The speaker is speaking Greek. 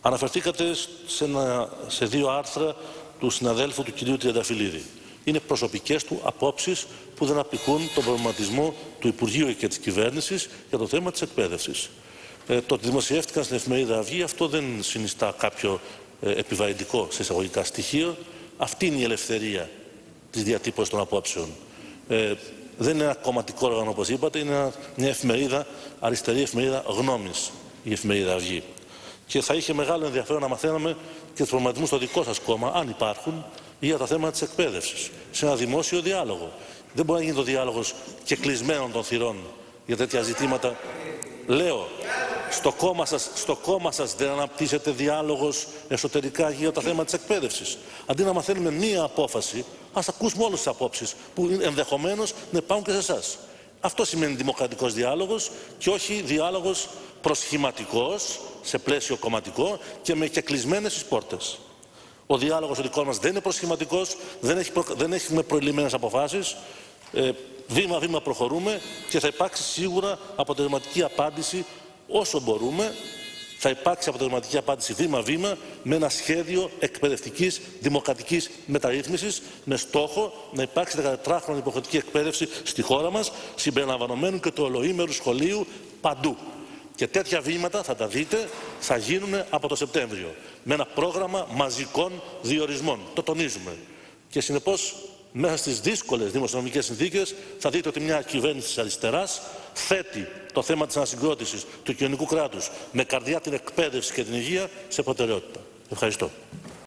Αναφερθήκατε σε δύο άρθρα του συναδέλφου του κυρίου Τριανταφυλλίδη. Είναι προσωπικές του απόψεις που δεν απηχούν τον προβληματισμό του Υπουργείου και της κυβέρνησης για το θέμα της εκπαίδευσης. Το ότι δημοσιεύτηκαν στην εφημερίδα Αυγή, αυτό δεν συνιστά κάποιο επιβαρυντικό σε εισαγωγικά στοιχείο. Αυτή είναι η ελευθερία της διατύπωσης των απόψεων. Δεν είναι ένα κομματικό όργανο, όπως είπατε, είναι μια εφημερίδα, αριστερή εφημερίδα γνώμης, η εφημερίδα Αυγή. Και θα είχε μεγάλο ενδιαφέρον να μαθαίναμε και τους προβληματισμούς στο δικό σας κόμμα, αν υπάρχουν, για τα θέματα της εκπαίδευσης, σε ένα δημόσιο διάλογο. Δεν μπορεί να γίνει το διάλογος και κλεισμένων των θυρών για τέτοια ζητήματα. Λέω, στο κόμμα σας δεν αναπτύσσεται διάλογος εσωτερικά για τα θέματα της εκπαίδευσης. Αντί να μαθαίνουμε μία απόφαση, ας ακούσουμε όλες τις απόψεις που ενδεχομένως να υπάρχουν και σε εσάς. Αυτό σημαίνει δημοκρατικός διάλογος και όχι διάλογος προσχηματικός, σε πλαίσιο κομματικό και με κλεισμένες τις πόρτες. Ο διάλογος ο δικός μας δεν είναι προσχηματικός, δεν έχουμε προηλημμένες αποφάσεις. Βήμα-βήμα προχωρούμε και θα υπάρξει σίγουρα αποτελεσματική απάντηση όσο μπορούμε. Θα υπάρξει αποτελεσματική απάντηση βήμα-βήμα με ένα σχέδιο εκπαιδευτικής δημοκρατικής μεταρρύθμισης με στόχο να υπάρξει 14χρονη υποχρεωτική εκπαίδευση στη χώρα μας, συμπεριλαμβανομένου και του ολοήμερου σχολείου παντού. Και τέτοια βήματα, θα τα δείτε, θα γίνουν από το Σεπτέμβριο. Με ένα πρόγραμμα μαζικών διορισμών. Το τονίζουμε. Και συνεπώς, μέσα στις δύσκολες δημοσιονομικές συνθήκες, θα δείτε ότι μια κυβέρνηση της αριστεράς θέτει το θέμα της ανασυγκρότησης του κοινωνικού κράτους με καρδιά την εκπαίδευση και την υγεία σε προτεραιότητα. Ευχαριστώ.